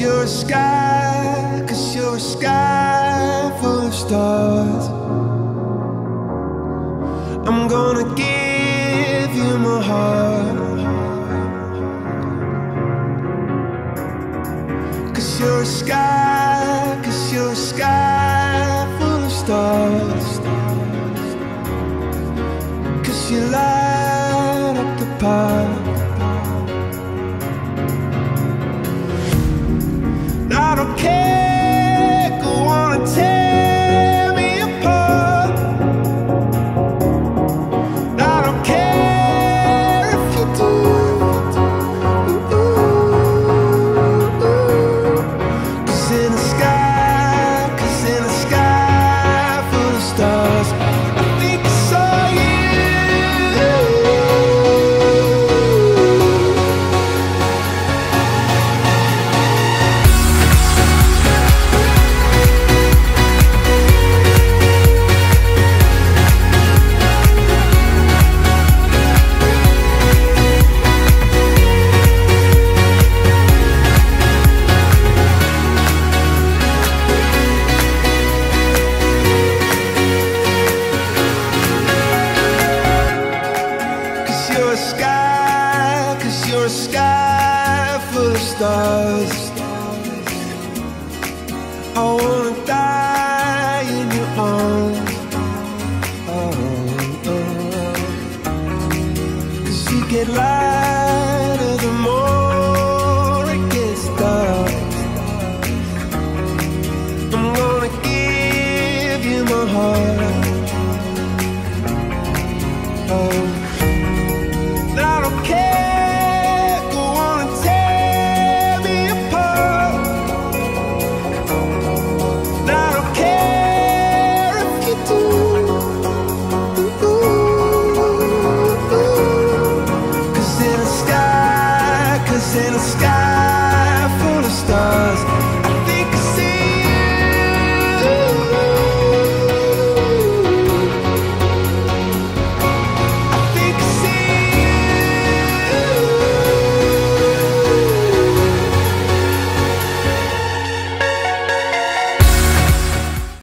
you're a sky, 'cause you're a sky full of stars. I'm gonna give you my heart, 'cause you're a sky, 'cause you're a sky full of stars. 'Cause you light up the park. I don't care, go on and tear me apart. I don't care if you do. 'Cause in the sky, 'cause in the sky full of stars, I think I saw you. You're a sky, 'cause you're a sky full of stars. I wanna die in your arms. Oh, oh, oh. 'Cause you get light